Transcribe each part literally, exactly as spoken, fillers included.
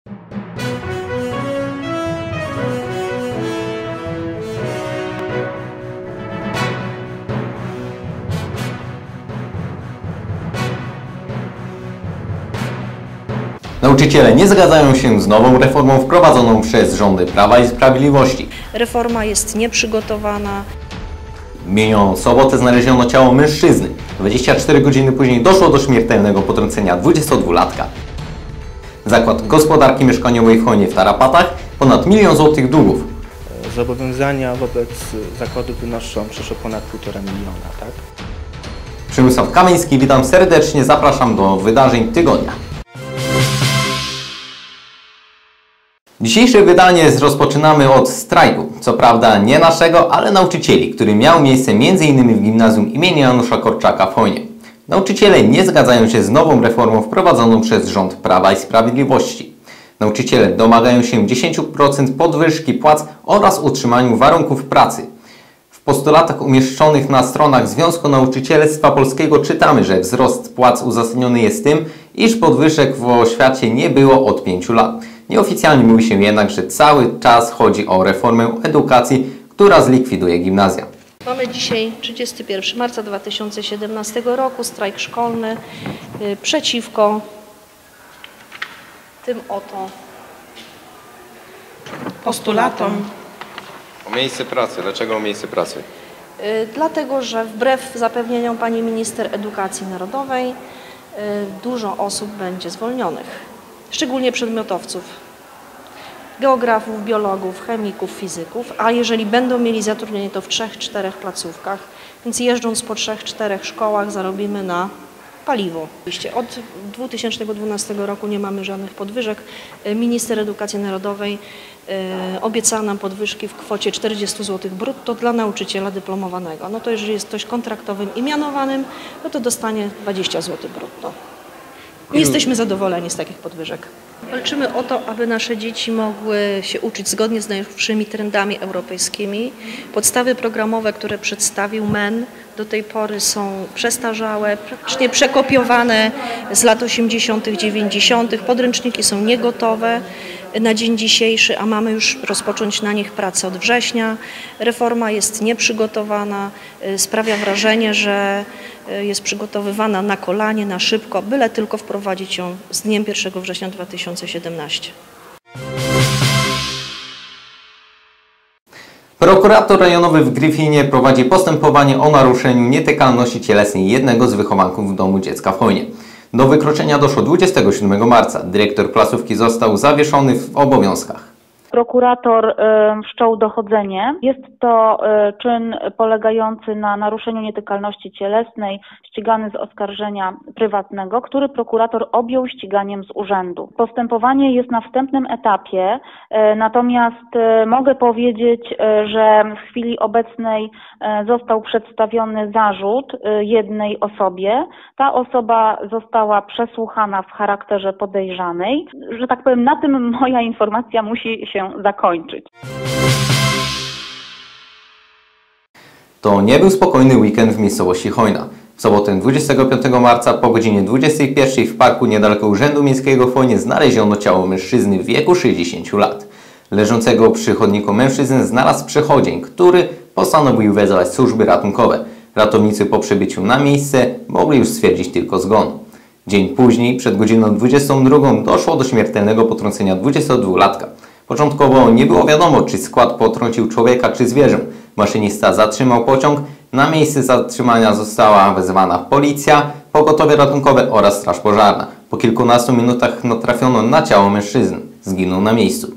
Nauczyciele nie zgadzają się z nową reformą wprowadzoną przez rządy Prawa i Sprawiedliwości. Reforma jest nieprzygotowana. W minioną sobotę znaleziono ciało mężczyzny. dwadzieścia cztery godziny później doszło do śmiertelnego potrącenia dwudziestodwulatka. Zakład Gospodarki Mieszkaniowej w Chojnie w Tarapatach ponad milion złotych długów. Zobowiązania wobec zakładu wynoszą przeszło ponad półtora miliona, tak? Przemysław Kamiński, witam serdecznie, zapraszam do wydarzeń tygodnia. Dzisiejsze wydanie rozpoczynamy od strajku, co prawda nie naszego, ale nauczycieli, który miał miejsce między innymi w gimnazjum imienia Janusza Korczaka w Chojnie. Nauczyciele nie zgadzają się z nową reformą wprowadzoną przez rząd Prawa i Sprawiedliwości. Nauczyciele domagają się dziesięć procent podwyżki płac oraz utrzymaniu warunków pracy. W postulatach umieszczonych na stronach Związku Nauczycielstwa Polskiego czytamy, że wzrost płac uzasadniony jest tym, iż podwyżek w oświacie nie było od pięciu lat. Nieoficjalnie mówi się jednak, że cały czas chodzi o reformę edukacji, która zlikwiduje gimnazja. Mamy dzisiaj trzydziestego pierwszego marca dwa tysiące siedemnastego roku, strajk szkolny yy, przeciwko tym oto postulatom. O miejsce pracy. Dlaczego o miejsce pracy? Yy, dlatego, że wbrew zapewnieniom pani minister edukacji narodowej yy, dużo osób będzie zwolnionych. Szczególnie przedmiotowców, geografów, biologów, chemików, fizyków, a jeżeli będą mieli zatrudnienie, to w trzech, czterech placówkach, więc jeżdżąc po trzech, czterech szkołach zarobimy na paliwo. Od dwa tysiące dwunastego roku nie mamy żadnych podwyżek. Minister Edukacji Narodowej e, obiecała nam podwyżki w kwocie czterdziestu złotych brutto dla nauczyciela dyplomowanego. No to jeżeli jest ktoś kontraktowym i mianowanym, no to dostanie dwadzieścia złotych brutto. Nie jesteśmy zadowoleni z takich podwyżek. Walczymy o to, aby nasze dzieci mogły się uczyć zgodnie z najnowszymi trendami europejskimi. Podstawy programowe, które przedstawił M E N, do tej pory są przestarzałe, praktycznie przekopiowane z lat osiemdziesiątych, dziewięćdziesiątych. Podręczniki są niegotowe na dzień dzisiejszy, a mamy już rozpocząć na nich pracę od września. Reforma jest nieprzygotowana, sprawia wrażenie, że jest przygotowywana na kolanie, na szybko, byle tylko wprowadzić ją z dniem pierwszego września dwa tysiące siedemnastego. Prokurator rejonowy w Gryfinie prowadzi postępowanie o naruszeniu nietykalności cielesnej jednego z wychowanków w domu dziecka w Chojnie. Do wykroczenia doszło dwudziestego siódmego marca. Dyrektor placówki został zawieszony w obowiązkach. Prokurator wszczął dochodzenie. Jest to czyn polegający na naruszeniu nietykalności cielesnej, ścigany z oskarżenia prywatnego, który prokurator objął ściganiem z urzędu. Postępowanie jest na wstępnym etapie, natomiast mogę powiedzieć, że w chwili obecnej został przedstawiony zarzut jednej osobie. Ta osoba została przesłuchana w charakterze podejrzanej. Że tak powiem, na tym moja informacja musi się zakończyć. To nie był spokojny weekend w miejscowości Chojna. W sobotę dwudziestego piątego marca po godzinie dwudziestej pierwszej w parku niedaleko Urzędu Miejskiego w Chojnie znaleziono ciało mężczyzny w wieku sześćdziesięciu lat. Leżącego przy chodniku mężczyznę znalazł przechodzień, który postanowił wezwać służby ratunkowe. Ratownicy po przybyciu na miejsce mogli już stwierdzić tylko zgon. Dzień później, przed godziną dwudziestą drugą, doszło do śmiertelnego potrącenia dwudziestodwulatka. Początkowo nie było wiadomo, czy skład potrącił człowieka czy zwierzę. Maszynista zatrzymał pociąg. Na miejsce zatrzymania została wezwana policja, pogotowie ratunkowe oraz straż pożarna. Po kilkunastu minutach natrafiono na ciało mężczyzny. Zginął na miejscu.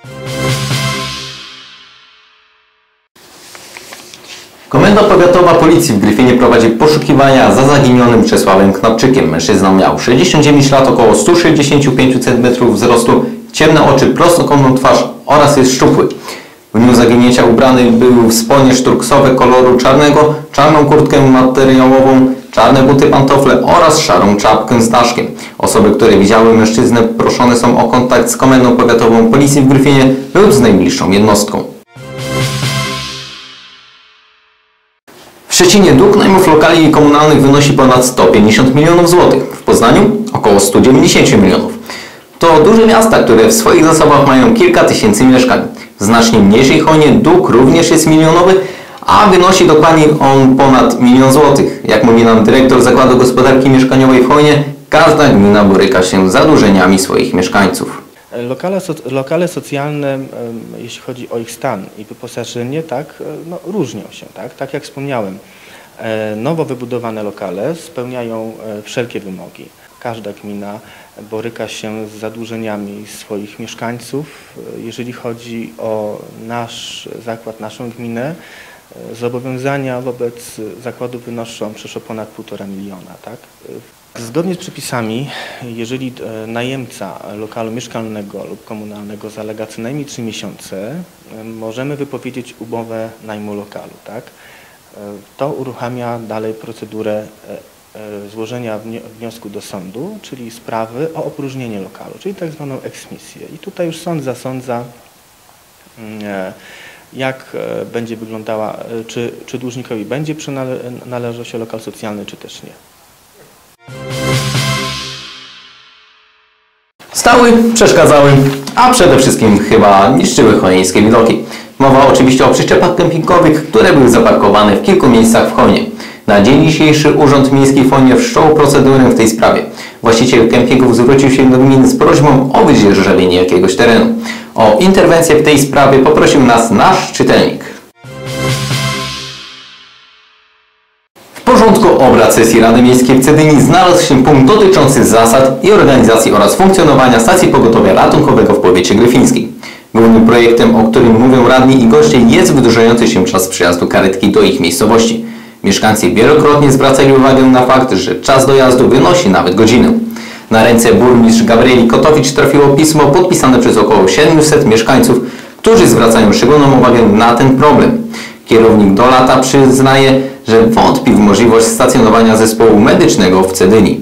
Komenda Powiatowa Policji w Gryfinie prowadzi poszukiwania za zaginionym Czesławem Knapczykiem. Mężczyzna miał sześćdziesiąt dziewięć lat, około sto sześćdziesiąt pięć centymetrów wzrostu, ciemne oczy, prostokątną twarz oraz jest szczupły. W dniu zaginięcia ubrany był w spodnie szturksowe koloru czarnego, czarną kurtkę materiałową, czarne buty pantofle oraz szarą czapkę z daszkiem. Osoby, które widziały mężczyznę, proszone są o kontakt z Komendą Powiatową Policji w Gryfinie lub z najbliższą jednostką. W Szczecinie dług najmów lokali komunalnych wynosi ponad sto pięćdziesiąt milionów złotych. W Poznaniu około sto dziewięćdziesiąt milionów. W To duże miasta, które w swoich zasobach mają kilka tysięcy mieszkań. W znacznie mniejszej Chojnie dług również jest milionowy, a wynosi dokładnie on ponad milion złotych. Jak mówi nam dyrektor Zakładu Gospodarki Mieszkaniowej w Chojnie, każda gmina boryka się z zadłużeniami swoich mieszkańców. Lokale, so, lokale socjalne, jeśli chodzi o ich stan i wyposażenie, tak, no, różnią się. Tak, tak jak wspomniałem, nowo wybudowane lokale spełniają wszelkie wymogi. Każda gmina boryka się z zadłużeniami swoich mieszkańców. Jeżeli chodzi o nasz zakład, naszą gminę, zobowiązania wobec zakładu wynoszą przeszło ponad półtora miliona. Tak? Zgodnie z przepisami, jeżeli najemca lokalu mieszkalnego lub komunalnego zalega co najmniej trzy miesiące, możemy wypowiedzieć umowę najmu lokalu. Tak? To uruchamia dalej procedurę złożenia wniosku do sądu, czyli sprawy o opróżnienie lokalu, czyli tak zwaną eksmisję. I tutaj już sąd zasądza, jak będzie wyglądała, czy, czy dłużnikowi będzie przynależał się lokal socjalny, czy też nie. Stały, przeszkadzały, a przede wszystkim chyba niszczyły chojnieńskie widoki. Mowa oczywiście o przyczepach kempingowych, które były zaparkowane w kilku miejscach w Chojnie. Na dzień dzisiejszy Urząd Miejski w Chojnie wszczął procedurę w tej sprawie. Właściciel kempingów zwrócił się do gminy z prośbą o wydzierżawienie jakiegoś terenu. O interwencję w tej sprawie poprosił nas nasz czytelnik. W porządku obrad sesji Rady Miejskiej w Cedyni znalazł się punkt dotyczący zasad i organizacji oraz funkcjonowania stacji pogotowia ratunkowego w powiecie gryfińskim. Głównym projektem, o którym mówią radni i goście, jest wydłużający się czas przyjazdu karetki do ich miejscowości. Mieszkańcy wielokrotnie zwracali uwagę na fakt, że czas dojazdu wynosi nawet godzinę. Na ręce burmistrz Gabrieli Kotowicz trafiło pismo podpisane przez około siedmiuset mieszkańców, którzy zwracają szczególną uwagę na ten problem. Kierownik do lata przyznaje, że wątpi w możliwość stacjonowania zespołu medycznego w Cedyni.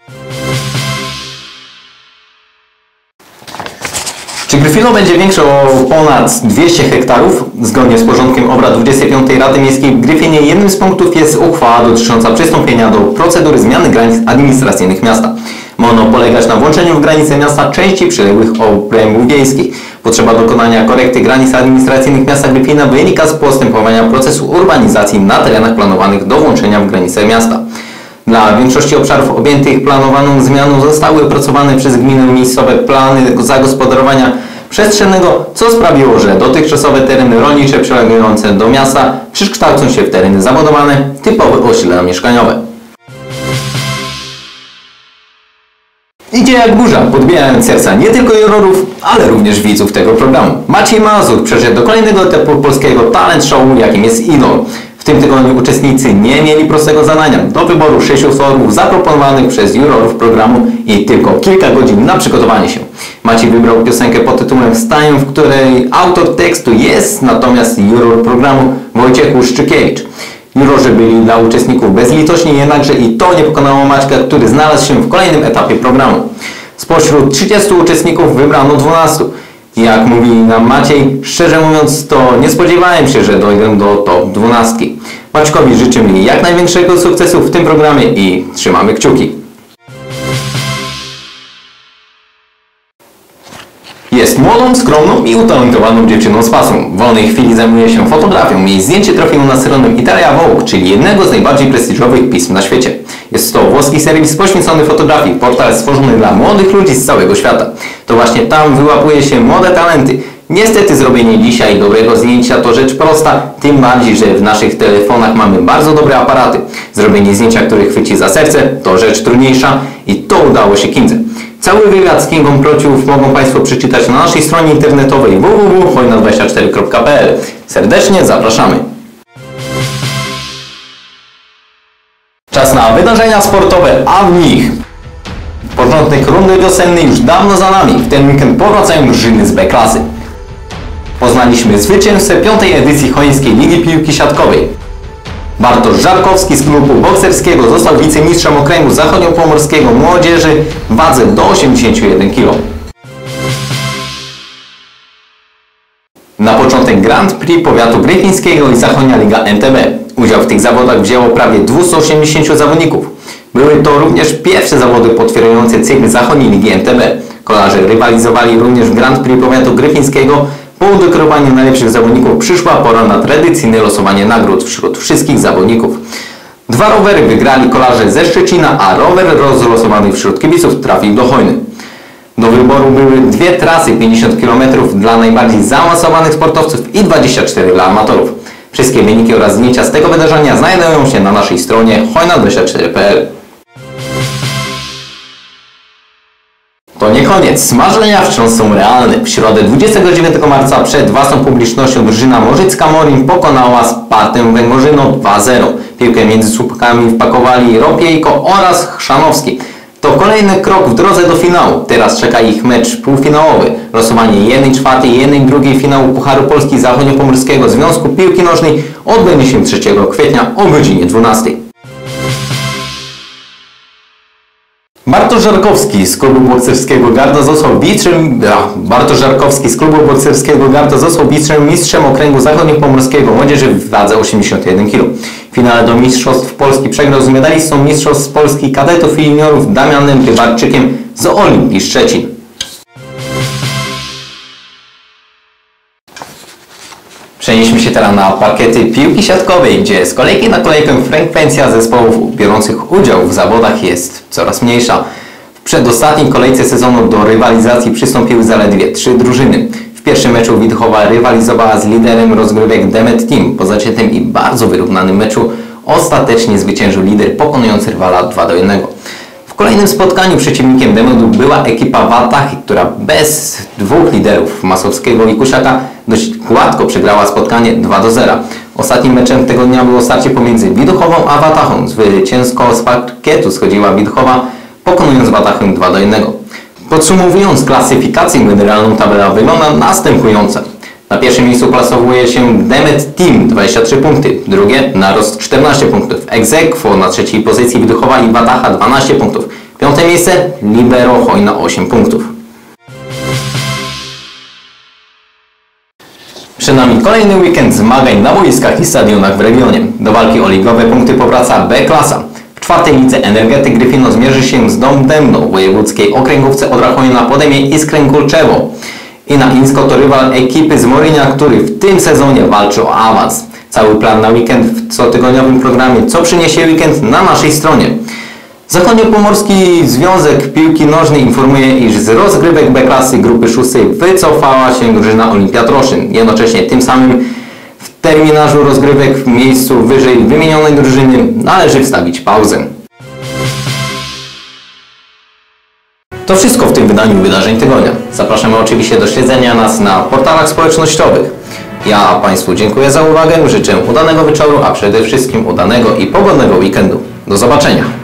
Czy Gryfino będzie większe o ponad dwieście hektarów? Zgodnie z porządkiem obrad dwudziestej piątej Rady Miejskiej w Gryfinie jednym z punktów jest uchwała dotycząca przystąpienia do procedury zmiany granic administracyjnych miasta. Ma ono polegać na włączeniu w granice miasta części przyległych obrębów wiejskich. Potrzeba dokonania korekty granic administracyjnych miasta Gryfina wynika z postępowania procesu urbanizacji na terenach planowanych do włączenia w granice miasta. Dla większości obszarów objętych planowaną zmianą zostały opracowane przez gminę miejscowe plany zagospodarowania przestrzennego, co sprawiło, że dotychczasowe tereny rolnicze przylegające do miasta przekształcą się w tereny zabudowane, typowe osiedla mieszkaniowe. Idzie jak burza, podbijając serca nie tylko jurorów, ale również widzów tego programu. Maciej Mazur przeszedł do kolejnego etapu polskiego talent show, jakim jest Idol. W tym tygodniu uczestnicy nie mieli prostego zadania. Do wyboru sześciu utworów zaproponowanych przez jurorów programu i tylko kilka godzin na przygotowanie się. Maciej wybrał piosenkę pod tytułem Wstaję, w której autor tekstu jest natomiast juror programu Wojciech Łuszczykiewicz. Jurorzy byli dla uczestników bezlitośni, jednakże i to nie pokonało Maćka, który znalazł się w kolejnym etapie programu. Spośród trzydziestu uczestników wybrano dwunastu. Jak mówi nam Maciej, szczerze mówiąc, to nie spodziewałem się, że dojdę do top dwunastki. Maćkowi życzymy jak największego sukcesu w tym programie i trzymamy kciuki. Jest młodą, skromną i utalentowaną dziewczyną z pasją. W wolnej chwili zajmuje się fotografią. Jej zdjęcie trafiło na stronę Italia Vogue, czyli jednego z najbardziej prestiżowych pism na świecie. Jest to włoski serwis poświęcony fotografii, portal stworzony dla młodych ludzi z całego świata. To właśnie tam wyłapuje się młode talenty. Niestety zrobienie dzisiaj dobrego zdjęcia to rzecz prosta, tym bardziej, że w naszych telefonach mamy bardzo dobre aparaty. Zrobienie zdjęcia, które chwyci za serce, to rzecz trudniejsza i to udało się Kindze. Cały wywiad z Kingą Prociów mogą Państwo przeczytać na naszej stronie internetowej w w w kropka hojna dwadzieścia cztery kropka p l. Serdecznie zapraszamy! Czas na wydarzenia sportowe, a w nich porządek rundy wiosennej już dawno za nami. W ten weekend powracają drużyny z B klasy. Poznaliśmy zwycięzcę piątej edycji Chojńskiej Ligi Piłki Siatkowej. Bartosz Żarkowski z klubu bokserskiego został wicemistrzem okręgu zachodniopomorskiego młodzieży w wadze do osiemdziesięciu jeden kilogramów. Na początek Grand Prix powiatu gryfińskiego i Zachodnia Liga N T B. Udział w tych zawodach wzięło prawie dwieście osiemdziesięciu zawodników. Były to również pierwsze zawody potwierdzające cykl Zachodniej Ligi N T B. Kolarze rywalizowali również w Grand Prix Powiatu Gryfińskiego. Po udekorowaniu najlepszych zawodników przyszła pora na tradycyjne losowanie nagród wśród wszystkich zawodników. Dwa rowery wygrali kolarze ze Szczecina, a rower rozlosowany wśród kibiców trafił do Chojny. Do wyboru były dwie trasy pięćdziesiąt kilometrów dla najbardziej zaawansowanych sportowców i dwadzieścia cztery dla amatorów. Wszystkie wyniki oraz zdjęcia z tego wydarzenia znajdują się na naszej stronie hojna dwadzieścia cztery kropka p l. To nie koniec. Marzenia wciąż są realne. W środę dwudziestego dziewiątego marca przed własną publicznością drużyna Morzycka-Morin pokonała Spartę Węgorzyno dwa zero. Piłkę między słupkami wpakowali Ropiejko oraz Chrzanowski. To kolejny krok w drodze do finału. Teraz czeka ich mecz półfinałowy. Losowanie jednej czwartej i jednej drugiej finału Pucharu Polski Zachodniopomorskiego Związku Piłki Nożnej odbędzie się trzeciego kwietnia o godzinie dwunastej. Bartosz Żarkowski z klubu bokserskiego Garda został mistrzem, Bartosz Żarkowski z klubu bokserskiego Garda został mistrzem, mistrzem okręgu zachodniopomorskiego młodzieży w wadze osiemdziesiąt jeden kilogramów. W finale do Mistrzostw Polski przegrał z medalistą Mistrzostw Polski kadetów i juniorów Damianem Rybarczykiem z Olimpii Szczecin. Przenieśmy się teraz na parkiety piłki siatkowej, gdzie z kolejki na kolejkę frekwencja zespołów biorących udział w zawodach jest coraz mniejsza. W przedostatniej kolejce sezonu do rywalizacji przystąpiły zaledwie trzy drużyny. W pierwszym meczu Witochowa rywalizowała z liderem rozgrywek Demet Team. Po zaciętym i bardzo wyrównanym meczu ostatecznie zwyciężył lider, pokonując rywala dwa do jednego. W kolejnym spotkaniu przeciwnikiem Demetu była ekipa Watachy, która bez dwóch liderów, Masowskiego i Kusiaka, dość gładko przegrała spotkanie dwa do zera. Ostatnim meczem tego dnia było starcie pomiędzy Widuchową a Watachą. Zwycięsko z parkietu schodziła Widuchowa, pokonując Watachę dwa do jednego. Podsumowując klasyfikację generalną, tabela wygląda następująco. Na pierwszym miejscu klasowuje się Demet Team dwadzieścia trzy punkty, drugie Narost czternaście punktów, ex aequo na trzeciej pozycji Widuchowa i Watacha dwanaście punktów, piąte miejsce Libero Chojna osiem punktów. Przed nami kolejny weekend zmagań na boiskach i stadionach w regionie. Do walki o ligowe punkty powraca B-klasa. W czwartej lidze Energetyk Gryfino zmierzy się z Dom Dębno w wojewódzkiej okręgówce od Rachonina podejmie Iskrę Kulczewo. I na Insko to rywal ekipy z Morynia, który w tym sezonie walczy o awans. Cały plan na weekend w cotygodniowym programie Co przyniesie weekend na naszej stronie. Zachodniopomorski Związek Piłki Nożnej informuje, iż z rozgrywek B-klasy grupy szóstej wycofała się drużyna Olimpia Troszyn. Jednocześnie tym samym w terminarzu rozgrywek w miejscu wyżej wymienionej drużyny należy wstawić pauzę. To wszystko w tym wydaniu wydarzeń tygodnia. Zapraszamy oczywiście do śledzenia nas na portalach społecznościowych. Ja Państwu dziękuję za uwagę, życzę udanego wieczoru, a przede wszystkim udanego i pogodnego weekendu. Do zobaczenia!